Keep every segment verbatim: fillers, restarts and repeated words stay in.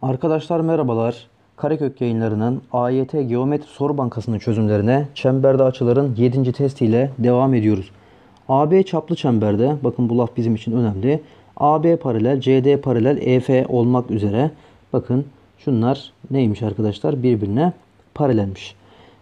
Arkadaşlar merhabalar. Karekök Yayınları'nın A Y T Geometri Soru Bankası'nın çözümlerine çemberde açıların yedinci testiyle devam ediyoruz. A B çaplı çemberde, bakın bu laf bizim için önemli. A B paralel, C D paralel, E F olmak üzere. Bakın şunlar neymiş arkadaşlar? Birbirine paralelmiş.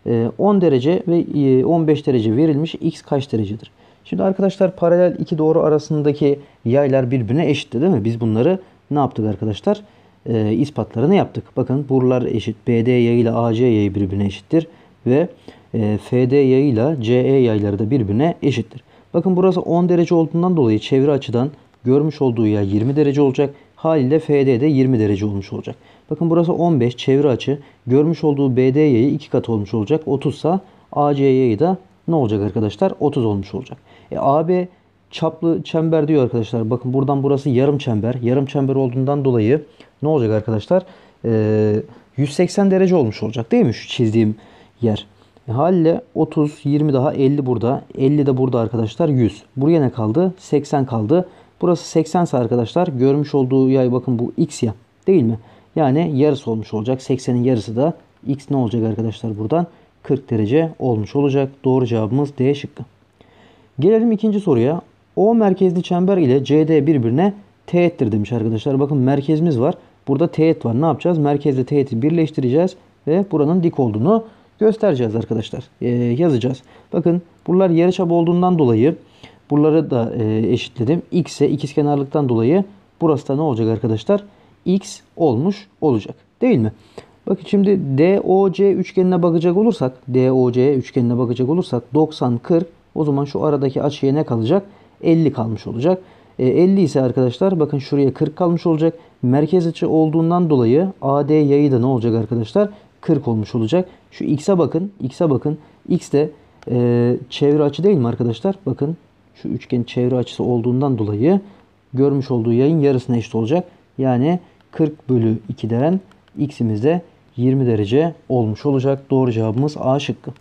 on derece ve on beş derece verilmiş. X kaç derecedir? Şimdi arkadaşlar paralel iki doğru arasındaki yaylar birbirine eşitti değil mi? Biz bunları ne yaptık arkadaşlar? E, ispatlarını yaptık. Bakın buralar eşit. B D yayıyla A C yayı birbirine eşittir. Ve e, F D yayıyla C E yayları da birbirine eşittir. Bakın burası on derece olduğundan dolayı çevre açıdan görmüş olduğu yay yirmi derece olacak. Haliyle F D de yirmi derece olmuş olacak. Bakın burası on beş çevre açı. Görmüş olduğu B D yayı iki kat olmuş olacak. otuz ise A C yayı da ne olacak arkadaşlar? otuz olmuş olacak. E, A B çaplı çember diyor arkadaşlar. Bakın buradan burası yarım çember. Yarım çember olduğundan dolayı ne olacak arkadaşlar? Ee, yüz seksen derece olmuş olacak değil mi şu çizdiğim yer? E, haliyle otuz, yirmi daha elli burada. elli de burada arkadaşlar yüz. Buraya ne kaldı? seksen kaldı. Burası seksen ise arkadaşlar görmüş olduğu yay bakın bu x ya değil mi? Yani yarısı olmuş olacak. seksenin yarısı da x ne olacak arkadaşlar buradan? kırk derece olmuş olacak. Doğru cevabımız D şıkkı. Gelelim ikinci soruya. O merkezli çember ile C D birbirine teğettir demiş arkadaşlar. Bakın merkezimiz var. Burada teğet var. Ne yapacağız? Merkezle teğeti birleştireceğiz ve buranın dik olduğunu göstereceğiz arkadaşlar. Ee, yazacağız. Bakın buralar yarıçap olduğundan dolayı buraları da e, eşitledim. X'e ikizkenarlıktan dolayı burası da ne olacak arkadaşlar? X olmuş olacak. Değil mi? Bakın şimdi D O C üçgenine bakacak olursak, D O C üçgenine bakacak olursak doksan, kırk, o zaman şu aradaki açıya ne kalacak? elli kalmış olacak. E, elli ise arkadaşlar bakın şuraya kırk kalmış olacak. Merkez açı olduğundan dolayı A D yayı da ne olacak arkadaşlar? kırk olmuş olacak. Şu x'e bakın. X'e bakın. X de e, çevre açı değil mi arkadaşlar? Bakın şu üçgen çevre açısı olduğundan dolayı görmüş olduğu yayın yarısına eşit olacak. Yani kırk bölü iki'den x'imiz de yirmi derece olmuş olacak. Doğru cevabımız A şıkkı.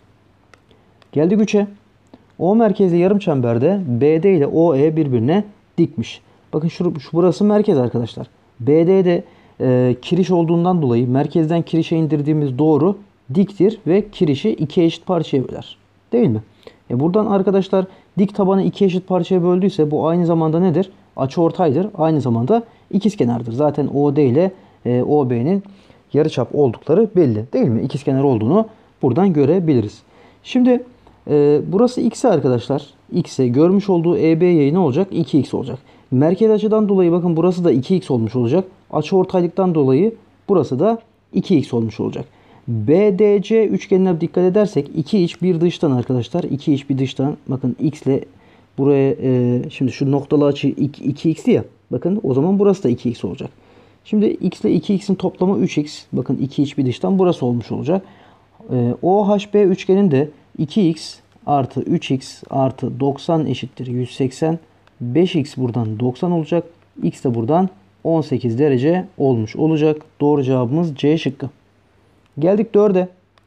Geldik üçe. O merkezli yarım çemberde B D ile O E birbirine dikmiş. Bakın şu, şu burası merkez arkadaşlar. B D'de e, kiriş olduğundan dolayı merkezden kirişe indirdiğimiz doğru diktir ve kirişi iki eşit parçaya böler. Değil mi? E buradan arkadaşlar dik tabanı iki eşit parçaya böldüyse bu aynı zamanda nedir? Açıortaydır. Aynı zamanda ikizkenardır. Zaten O D ile e, O B'nin yarıçap oldukları belli. Değil mi? İkizkenar olduğunu buradan görebiliriz. Şimdi Ee, burası x'e arkadaşlar. X'e görmüş olduğu E B yayı ne olacak? iki x olacak. Merkez açıdan dolayı bakın burası da iki x olmuş olacak. Açıortaylıktan dolayı burası da iki x olmuş olacak. B D C üçgenine dikkat edersek iki iç bir dıştan arkadaşlar. iki iç bir dıştan. Bakın x ile buraya e, şimdi şu noktalı açı iki x'ti ya. Bakın o zaman burası da iki x olacak. Şimdi x ile iki x'in toplamı üç x. Bakın iki iç bir dıştan burası olmuş olacak. E, O H B üçgenin de iki x artı üç x artı doksan eşittir yüz seksen. beş x buradan doksan olacak. X de buradan on sekiz derece olmuş olacak. Doğru cevabımız C şıkkı. Geldik dörde.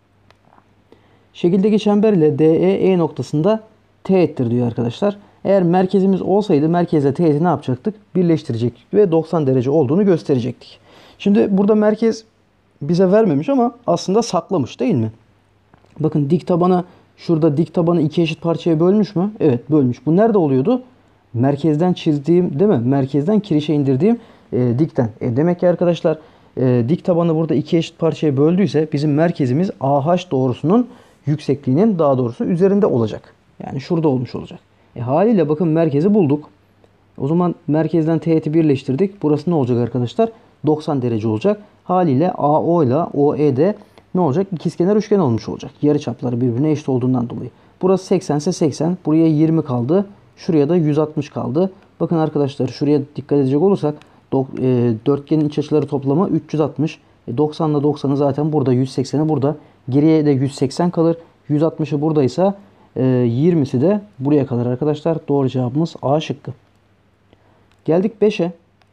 Şekildeki çember ile D E E noktasında teğettir diyor arkadaşlar. Eğer merkezimiz olsaydı merkezle teğeti ne yapacaktık? Birleştirecektik ve doksan derece olduğunu gösterecektik. Şimdi burada merkez bize vermemiş ama aslında saklamış değil mi? Bakın dik tabana şurada dik tabanı iki eşit parçaya bölmüş mü? Evet bölmüş. Bu nerede oluyordu? Merkezden çizdiğim değil mi? Merkezden kirişe indirdiğim e, dikten. E, demek ki arkadaşlar e, dik tabanı burada iki eşit parçaya böldüyse bizim merkezimiz A H doğrusunun yüksekliğinin daha doğrusu üzerinde olacak. Yani şurada olmuş olacak. E, haliyle bakın merkezi bulduk. O zaman merkezden teğeti birleştirdik. Burası ne olacak arkadaşlar? doksan derece olacak. Haliyle A O ile O E de ne olacak? İkizkenar üçgen olmuş olacak. Yarıçapları birbirine eşit olduğundan dolayı. Burası seksen ise seksen. Buraya yirmi kaldı. Şuraya da yüz altmış kaldı. Bakın arkadaşlar şuraya dikkat edecek olursak dörtgenin iç açıları toplamı üç yüz altmış. doksan ile doksanı zaten burada, yüz sekseni burada. Geriye de yüz seksen kalır. yüz altmışı buradaysa yirmisi de buraya kalır arkadaşlar. Doğru cevabımız A şıkkı. Geldik beşe.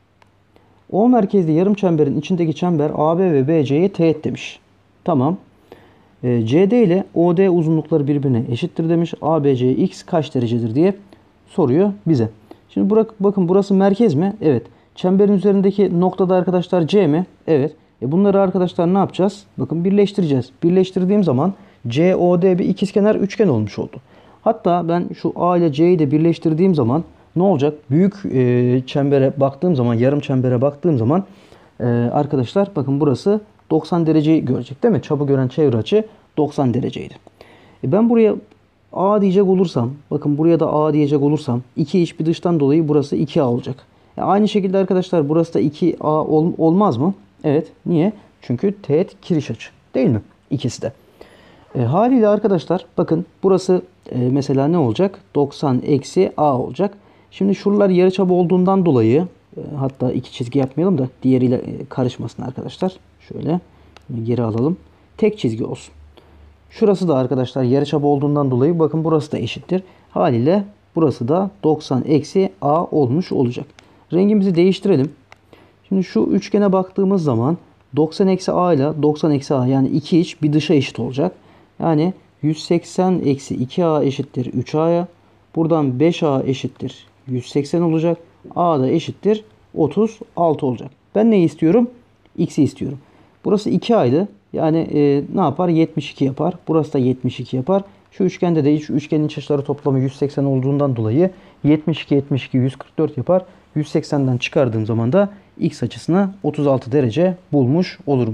O merkezli yarım çemberin içindeki çember A B ve B C'ye teğet demiş. Tamam. E, C D ile O D uzunlukları birbirine eşittir demiş. A B C x kaç derecedir diye soruyor bize. Şimdi bırak, bakın burası merkez mi? Evet. Çemberin üzerindeki noktada arkadaşlar C mi? Evet. E bunları arkadaşlar ne yapacağız? Bakın birleştireceğiz. Birleştirdiğim zaman C O D bir ikizkenar üçgen olmuş oldu. Hatta ben şu A ile C'yi de birleştirdiğim zaman ne olacak? Büyük e, çembere baktığım zaman, yarım çembere baktığım zaman e, arkadaşlar bakın burası doksan dereceyi görecek değil mi? Çapı gören çevre açı doksan dereceydi. E ben buraya A diyecek olursam, bakın buraya da A diyecek olursam iki iç bir dıştan dolayı burası iki A olacak. E aynı şekilde arkadaşlar burası da iki A ol, olmaz mı? Evet. Niye? Çünkü teğet kiriş açı. Değil mi? İkisi de. E, haliyle arkadaşlar bakın burası e, mesela ne olacak? doksan eksi A olacak. Şimdi şuralar yarıçap olduğundan dolayı e, hatta iki çizgi yapmayalım da diğeriyle e, karışmasın arkadaşlar. Şöyle geri alalım. Tek çizgi olsun. Şurası da arkadaşlar yarıçap olduğundan dolayı bakın burası da eşittir. Haliyle burası da doksan eksi A olmuş olacak. Rengimizi değiştirelim. Şimdi şu üçgene baktığımız zaman doksan eksi A ile doksan eksi A yani iki iç bir dışa eşit olacak. Yani yüz seksen eksi iki A eşittir üç A'ya. Buradan beş A eşittir yüz seksen olacak. A da eşittir otuz altı olacak. Ben neyi istiyorum? X'i istiyorum. Burası iki A'ydı. Yani e, ne yapar? yetmiş iki yapar. Burası da yetmiş iki yapar. Şu üçgende de şu üçgenin iç açıları toplamı yüz seksen olduğundan dolayı yetmiş iki yetmiş iki yüz kırk dört yapar. yüz seksenden çıkardığım zaman da X açısına otuz altı derece bulmuş olurum.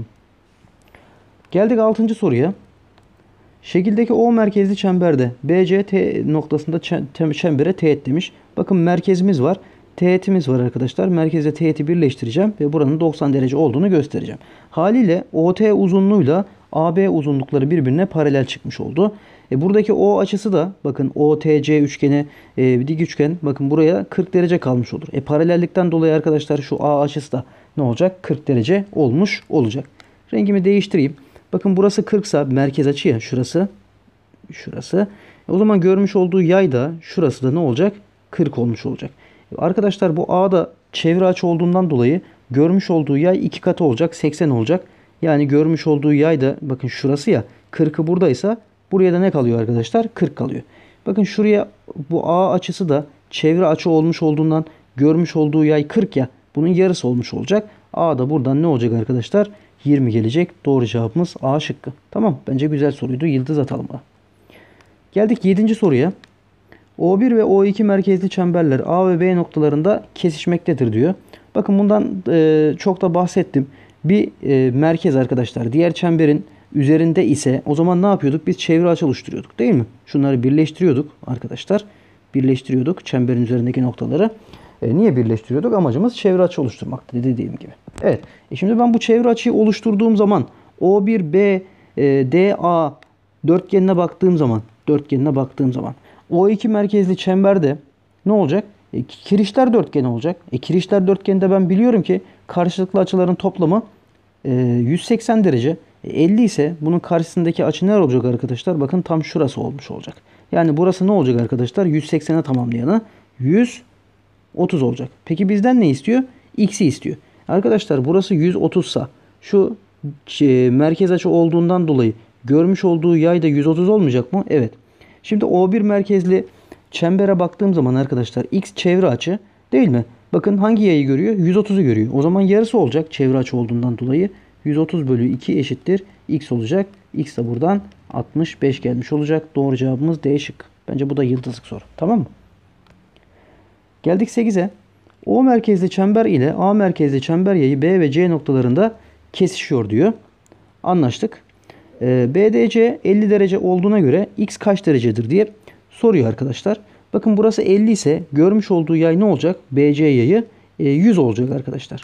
Geldik altıncı soruya. Şekildeki O merkezli çemberde B C T noktasında çembere teğet demiş. Bakın merkezimiz var. Teğetimiz var arkadaşlar. Merkezle teğeti birleştireceğim ve buranın doksan derece olduğunu göstereceğim. Haliyle O T uzunluğuyla A B uzunlukları birbirine paralel çıkmış oldu. E buradaki O açısı da bakın O T C üçgeni e, dik üçgen bakın buraya kırk derece kalmış olur. E paralellikten dolayı arkadaşlar şu A açısı da ne olacak? kırk derece olmuş olacak. Rengimi değiştireyim. Bakın burası kırk ise merkez açı ya şurası. Şurası. E o zaman görmüş olduğu yay da şurası da ne olacak? kırk olmuş olacak. E arkadaşlar bu A da çevre açı olduğundan dolayı görmüş olduğu yay iki katı olacak. seksen olacak. Yani görmüş olduğu yay da bakın şurası ya kırkı buradaysa buraya da ne kalıyor arkadaşlar? kırk kalıyor. Bakın şuraya bu A açısı da çevre açı olmuş olduğundan görmüş olduğu yay kırk ya. Bunun yarısı olmuş olacak. A da buradan ne olacak arkadaşlar? yirmi gelecek. Doğru cevabımız A şıkkı. Tamam. Bence güzel soruydu. Yıldız atalım buna. Geldik yedinci soruya. O bir ve O iki merkezli çemberler A ve B noktalarında kesişmektedir diyor. Bakın bundan e, çok da bahsettim. Bir e, merkez arkadaşlar diğer çemberin üzerinde ise o zaman ne yapıyorduk? Biz çevre açı oluşturuyorduk değil mi? Şunları birleştiriyorduk arkadaşlar. Birleştiriyorduk çemberin üzerindeki noktaları. E, niye birleştiriyorduk? Amacımız çevre açı oluşturmaktı dediğim gibi. Evet. E şimdi ben bu çevre açıyı oluşturduğum zaman O bir B e, D A dörtgenine baktığım zaman dörtgenine baktığım zaman O iki merkezli çemberde ne olacak? E, kirişler dörtgeni olacak. E, kirişler dörtgeninde ben biliyorum ki karşılıklı açıların toplamı e, yüz seksen derece. E, elli ise bunun karşısındaki açı ne olacak arkadaşlar? Bakın tam şurası olmuş olacak. Yani burası ne olacak arkadaşlar? yüz seksene tamamlayanı yüz otuz olacak. Peki bizden ne istiyor? X'i istiyor. Arkadaşlar burası yüz otuz sa şu e, merkez açı olduğundan dolayı görmüş olduğu yay da yüz otuz olmayacak mı? Evet. Şimdi O bir merkezli çembere baktığım zaman arkadaşlar X çevre açı değil mi? Bakın hangi yayı görüyor? yüz otuzu görüyor. O zaman yarısı olacak çevre açı olduğundan dolayı. yüz otuz bölü iki eşittir X olacak. X de buradan altmış beş gelmiş olacak. Doğru cevabımız D şıkkı. Bence bu da yıldızlık soru. Tamam mı? Geldik sekize. O merkezli çember ile A merkezli çember yayı B ve C noktalarında kesişiyor diyor. Anlaştık. Ee, B D C elli derece olduğuna göre X kaç derecedir diye soruyor arkadaşlar. Bakın burası elli ise görmüş olduğu yay ne olacak? B C yayı e, yüz olacak arkadaşlar.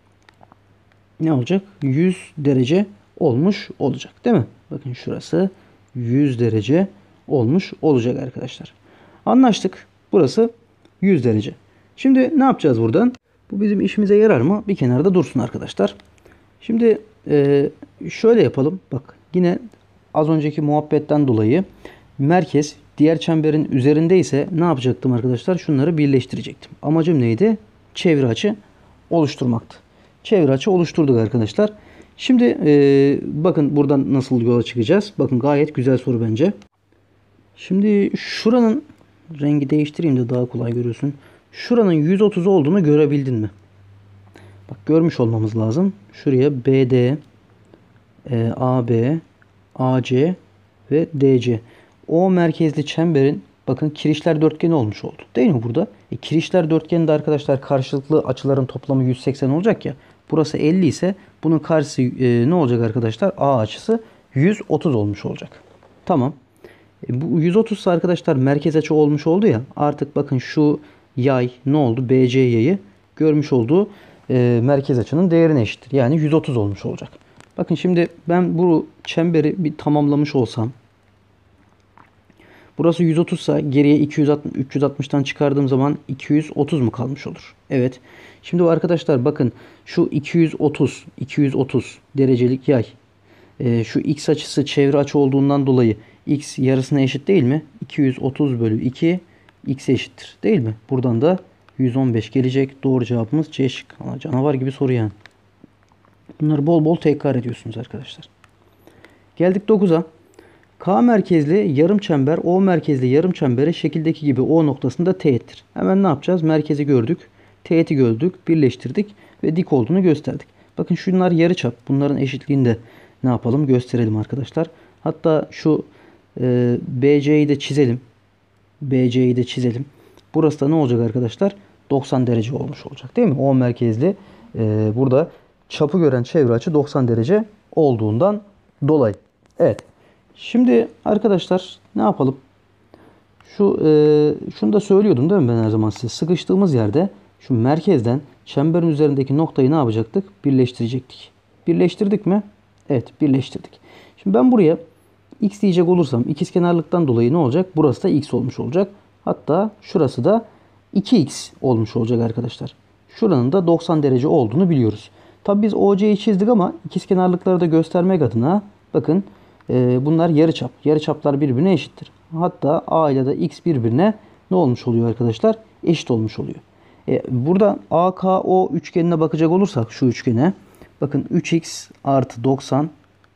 Ne olacak? yüz derece olmuş olacak. Değil mi? Bakın şurası yüz derece olmuş olacak arkadaşlar. Anlaştık. Burası yüz derece. Şimdi ne yapacağız buradan? Bu bizim işimize yarar mı? Bir kenarda dursun arkadaşlar. Şimdi e, şöyle yapalım. Bak yine az önceki muhabbetten dolayı merkez diğer çemberin üzerinde ise ne yapacaktım arkadaşlar? Şunları birleştirecektim. Amacım neydi? Çevre açı oluşturmaktı. Çevre açı oluşturduk arkadaşlar. Şimdi e, bakın buradan nasıl yola çıkacağız? Bakın gayet güzel soru bence. Şimdi şuranın rengi değiştireyim de daha kolay görürsün. Şuranın yüz otuz olduğunu görebildin mi? Bak görmüş olmamız lazım. Şuraya B D, e, A B, A C ve D C. O merkezli çemberin bakın kirişler dörtgeni olmuş oldu. Değil mi burada? E, kirişler dörtgeninde arkadaşlar karşılıklı açıların toplamı yüz seksen olacak ya. Burası elli ise bunun karşısı e, ne olacak arkadaşlar? A açısı yüz otuz olmuş olacak. Tamam. E, bu yüz otuz ise arkadaşlar merkez açı olmuş oldu ya. Artık bakın şu yay ne oldu? B C yayı görmüş olduğu e, merkez açının değerine eşittir. Yani yüz otuz olmuş olacak. Bakın şimdi ben bu çemberi bir tamamlamış olsam. Burası yüz otuz ise geriye iki yüz altmış, üç yüz altmıştan çıkardığım zaman iki yüz otuz mu kalmış olur? Evet. Şimdi arkadaşlar bakın şu iki yüz otuz, iki yüz otuz derecelik yay. E, şu x açısı çevre açı olduğundan dolayı x yarısına eşit değil mi? iki yüz otuz bölü iki x eşittir. Değil mi? Buradan da yüz on beş gelecek. Doğru cevabımız C şıkkı. Canavar gibi soru yani. Bunları bol bol tekrar ediyorsunuz arkadaşlar. Geldik dokuza. K merkezli yarım çember O merkezli yarım çembere şekildeki gibi O noktasında teğettir. Hemen ne yapacağız? Merkezi gördük. Teğeti gördük. Birleştirdik. Ve dik olduğunu gösterdik. Bakın şunlar yarıçap. Bunların eşitliğini de ne yapalım? Gösterelim arkadaşlar. Hatta şu e, B C'yi de çizelim. B C'yi de çizelim. Burası da ne olacak arkadaşlar? doksan derece olmuş olacak. Değil mi? O merkezli e, burada çapı gören çevre açı doksan derece olduğundan dolayı. Evet. Şimdi arkadaşlar ne yapalım? Şu e, şunu da söylüyordum değil mi ben her zaman size? Sıkıştığımız yerde şu merkezden çemberin üzerindeki noktayı ne yapacaktık? Birleştirecektik. Birleştirdik mi? Evet, birleştirdik. Şimdi ben buraya x diyecek olursam ikizkenarlıktan dolayı ne olacak? Burası da x olmuş olacak. Hatta şurası da iki x olmuş olacak arkadaşlar. Şuranın da doksan derece olduğunu biliyoruz. Tabi biz O C'yi çizdik ama ikizkenarlıkları da göstermek adına bakın e, bunlar yarıçap. Yarıçaplar birbirine eşittir. Hatta A ile de x birbirine ne olmuş oluyor arkadaşlar? Eşit olmuş oluyor. E, burada A K O üçgenine bakacak olursak şu üçgene bakın üç x artı doksan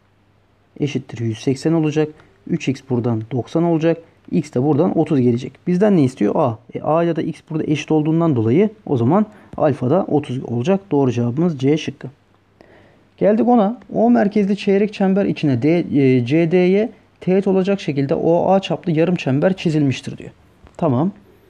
eşittir yüz seksen olacak. üç x buradan doksan olacak. X de buradan otuz gelecek. Bizden ne istiyor? A. E, A ile de x burada eşit olduğundan dolayı o zaman alfa da otuz olacak. Doğru cevabımız C şıkkı. Geldik ona. O merkezli çeyrek çember içine D, e, C D'ye teğet olacak şekilde O A çaplı yarım çember çizilmiştir diyor. Tamam.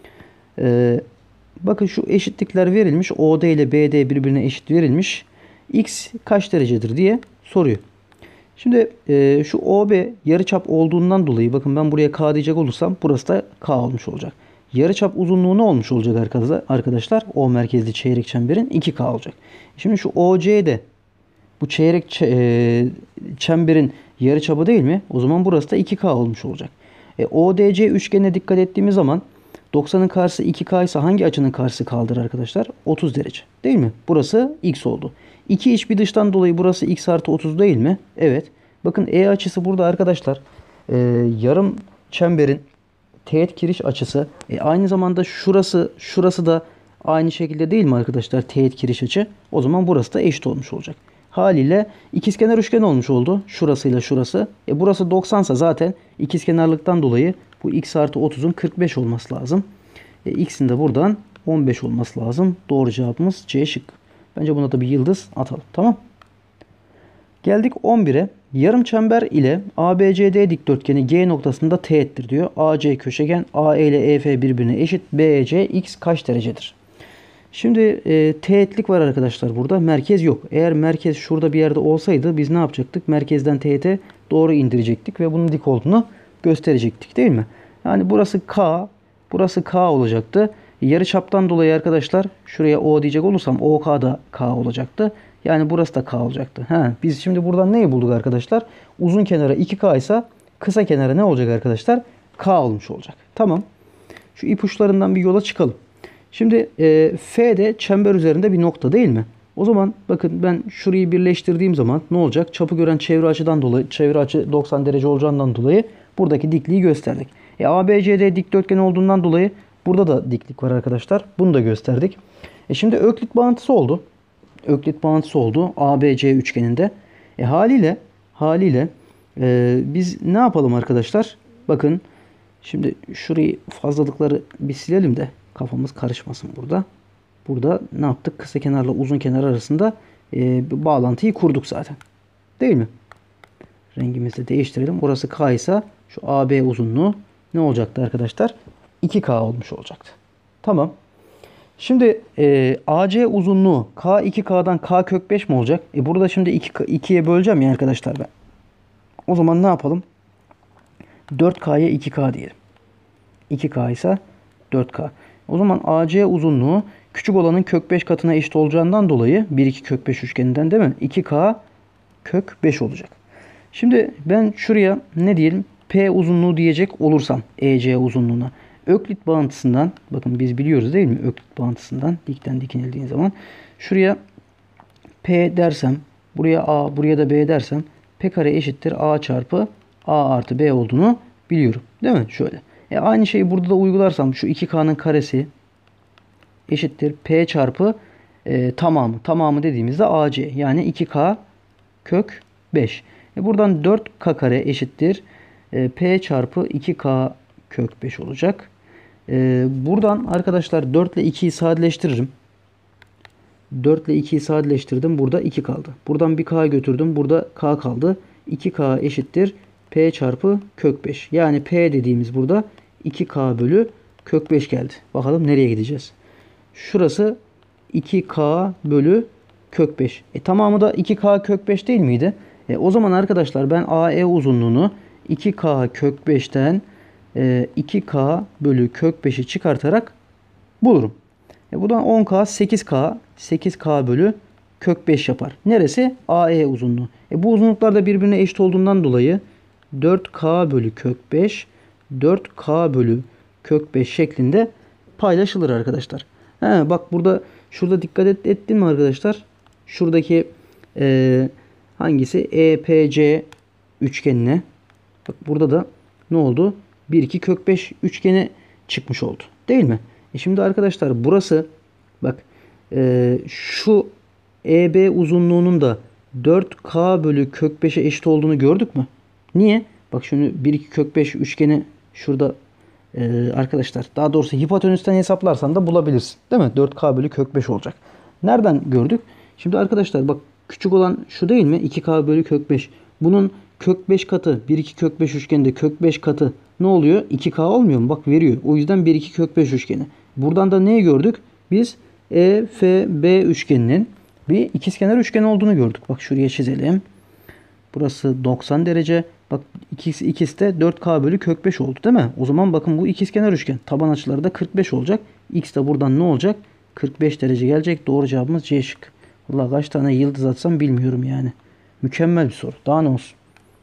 Ee, bakın şu eşitlikler verilmiş. O D ile B D birbirine eşit verilmiş. X kaç derecedir diye soruyor. Şimdi e, şu O B yarıçap olduğundan dolayı bakın ben buraya K diyecek olursam burası da K olmuş olacak. Yarıçap uzunluğu ne olmuş olacak arkadaşlar? O merkezli çeyrek çemberin iki K olacak. Şimdi şu O C de bu çeyrek e, çemberin yarıçapı değil mi? O zaman burası da iki K olmuş olacak. E, O D C üçgenine dikkat ettiğimiz zaman doksanın karşısı iki K ise hangi açının karşısı K'dır arkadaşlar? otuz derece. Değil mi? Burası X oldu. iki iç bir dıştan dolayı burası X artı otuz değil mi? Evet. Bakın E açısı burada arkadaşlar. E, yarım çemberin teğet kiriş açısı. E, aynı zamanda şurası şurası da aynı şekilde değil mi arkadaşlar? Teğet kiriş açı. O zaman burası da eşit olmuş olacak. Haliyle ikizkenar üçgen olmuş oldu. Şurasıyla şurası. E, burası doksan ise zaten ikizkenarlıktan dolayı bu x artı otuzun kırk beş olması lazım. E, x'in de buradan on beş olması lazım. Doğru cevabımız C şıkkı. Bence buna da bir yıldız atalım. Tamam. Geldik on bire. Yarım çember ile A B C D dikdörtgeni G noktasında teğettir diyor. A C köşegen A E ile E F birbirine eşit. B E C x kaç derecedir? Şimdi e, teğetlik var arkadaşlar burada. Merkez yok. Eğer merkez şurada bir yerde olsaydı biz ne yapacaktık? Merkezden teğete doğru indirecektik ve bunun dik olduğunu gösterecektik değil mi? Yani burası K, burası K olacaktı. Yarıçaptan dolayı arkadaşlar şuraya O diyecek olursam O K da K olacaktı. Yani burası da K olacaktı. Ha, biz şimdi buradan neyi bulduk arkadaşlar? Uzun kenara iki K ise kısa kenara ne olacak arkadaşlar? K olmuş olacak. Tamam. Şu ipuçlarından bir yola çıkalım. Şimdi e, F de çember üzerinde bir nokta değil mi? O zaman bakın ben şurayı birleştirdiğim zaman ne olacak? Çapı gören çevre açıdan dolayı, çevre açı doksan derece olacağından dolayı buradaki dikliği gösterdik. E, A B C D dikdörtgen olduğundan dolayı burada da diklik var arkadaşlar. Bunu da gösterdik. E, şimdi öklit bağıntısı oldu. Öklit bağıntısı oldu A B C üçgeninde. E, haliyle haliyle e, biz ne yapalım arkadaşlar? Bakın şimdi şurayı fazlalıkları bir silelim de kafamız karışmasın burada. Burada ne yaptık? Kısa kenarla uzun kenar arasında e, bağlantıyı kurduk zaten. Değil mi? Rengimizi de değiştirelim. Orası K ise şu A B uzunluğu ne olacaktı arkadaşlar? iki K olmuş olacaktı. Tamam. Şimdi e, A C uzunluğu K iki K'dan K kök beş mi olacak? E burada şimdi ikiye böleceğim ya arkadaşlar ben. O zaman ne yapalım? dört K'ya iki K diyelim. iki K ise dört K. O zaman A C uzunluğu küçük olanın kök beş katına eşit olacağından dolayı bir iki kök beş üçgeninden değil mi? iki K kök beş olacak. Şimdi ben şuraya ne diyelim? P uzunluğu diyecek olursam E C uzunluğuna. Öklit bağıntısından, bakın biz biliyoruz değil mi? Öklit bağıntısından dikten dikinildiği zaman şuraya P dersem, buraya A, buraya da B dersem P kare eşittir A çarpı A artı B olduğunu biliyorum. Değil mi? Şöyle. E aynı şeyi burada da uygularsam şu iki K'nın karesi eşittir P çarpı e, tamamı. Tamamı dediğimizde A C. Yani iki K kök beş. E buradan dört K kare eşittir e, P çarpı iki K kök beş olacak. E, buradan arkadaşlar dört ile ikiyi sadeleştiririm. dört ile ikiyi sadeleştirdim. Burada iki kaldı. Buradan bir K götürdüm. Burada K kaldı. iki K eşittir P çarpı kök beş. Yani P dediğimiz burada iki K bölü kök beş geldi. Bakalım nereye gideceğiz. Şurası iki K bölü kök beş. E, tamamı da iki K kök beş değil miydi? E, o zaman arkadaşlar ben A E uzunluğunu iki K kök beşten e, iki K bölü kök beşi çıkartarak bulurum. E, buradan on K sekiz K sekiz K bölü kök beş yapar. Neresi? A E uzunluğu. E, bu uzunluklar da birbirine eşit olduğundan dolayı dört K bölü kök beş dört K bölü kök beş şeklinde paylaşılır arkadaşlar. He, bak burada şurada dikkat et, ettin mi arkadaşlar? Şuradaki e, hangisi? E P C üçgenine. Bak burada da ne oldu? bir iki kök beş üçgeni çıkmış oldu. Değil mi? E şimdi arkadaşlar burası bak e, şu E B uzunluğunun da dört K bölü kök beşe eşit olduğunu gördük mü? Niye? Bak şunu bir iki kök beş üçgeni şurada e, arkadaşlar daha doğrusu hipotenüsten hesaplarsan da bulabilirsin. Değil mi? dört K bölü kök beş olacak. Nereden gördük? Şimdi arkadaşlar bak küçük olan şu değil mi? iki K bölü kök beş. Bunun kök beş katı bir iki kök beş üçgeninde kök beş katı ne oluyor? iki K olmuyor mu? Bak veriyor. O yüzden bir iki kök beş üçgeni. Buradan da neyi gördük? Biz E F B üçgeninin bir ikizkenar üçgen olduğunu gördük. Bak şuraya çizelim. Burası doksan derece. Bak ikisi, ikisi de dört K bölü kök beş oldu değil mi? O zaman bakın bu ikizkenar üçgen. Taban açıları da kırk beş olacak. X de buradan ne olacak? kırk beş derece gelecek. Doğru cevabımız C şıkkı. Vallahi kaç tane yıldız atsam bilmiyorum yani. Mükemmel bir soru. Daha ne olsun.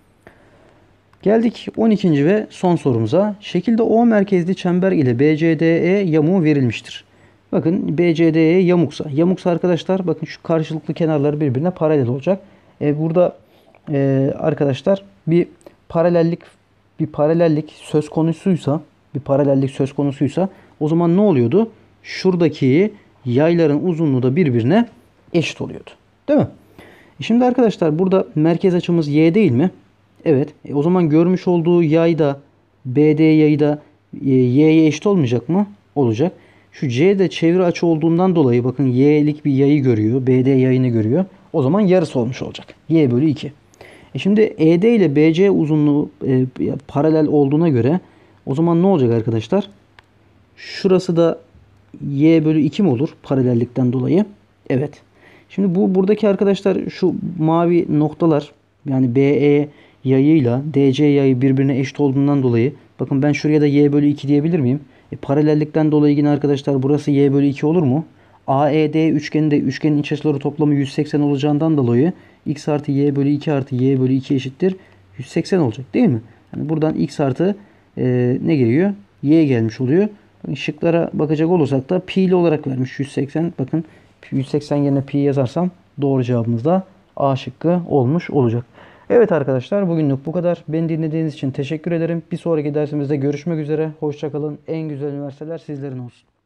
Geldik on ikinci ve son sorumuza. Şekilde O merkezli çember ile B C D E yamuğu verilmiştir. Bakın B C D E yamuksa. Yamuksa arkadaşlar bakın şu karşılıklı kenarları birbirine paralel olacak. E, burada e, arkadaşlar bir paralellik bir paralellik söz konusuysa bir paralellik söz konusuysa o zaman ne oluyordu? Şuradaki yayların uzunluğu da birbirine eşit oluyordu. Değil mi? E şimdi arkadaşlar burada merkez açımız Y değil mi? Evet. E o zaman görmüş olduğu yay da B D yayı da e, Y'ye eşit olmayacak mı? Olacak. Şu C de çevre açı olduğundan dolayı bakın Y'lik bir yayı görüyor. B D yayını görüyor. O zaman yarısı olmuş olacak. Y bölü iki. E şimdi E D ile B C uzunluğu e, paralel olduğuna göre o zaman ne olacak arkadaşlar? Şurası da Y bölü iki mi olur? Paralellikten dolayı. Evet. Şimdi bu buradaki arkadaşlar şu mavi noktalar yani B E yayıyla D C yayı birbirine eşit olduğundan dolayı bakın ben şuraya da Y bölü iki diyebilir miyim? E, paralellikten dolayı yine arkadaşlar burası Y bölü iki olur mu? A E D üçgeninde üçgenin iç açıları toplamı yüz seksen olacağından dolayı X artı Y bölü iki artı Y bölü iki eşittir yüz seksen olacak değil mi? Yani buradan X artı e, ne geliyor? Y gelmiş oluyor. Şıklara bakacak olursak da pi'li olarak vermiş yüz seksen. Bakın yüz seksen yerine pi yazarsam doğru cevabımız da A şıkkı olmuş olacak. Evet arkadaşlar bugünlük bu kadar. Beni dinlediğiniz için teşekkür ederim. Bir sonraki dersimizde görüşmek üzere. Hoşça kalın. En güzel üniversiteler sizlerin olsun.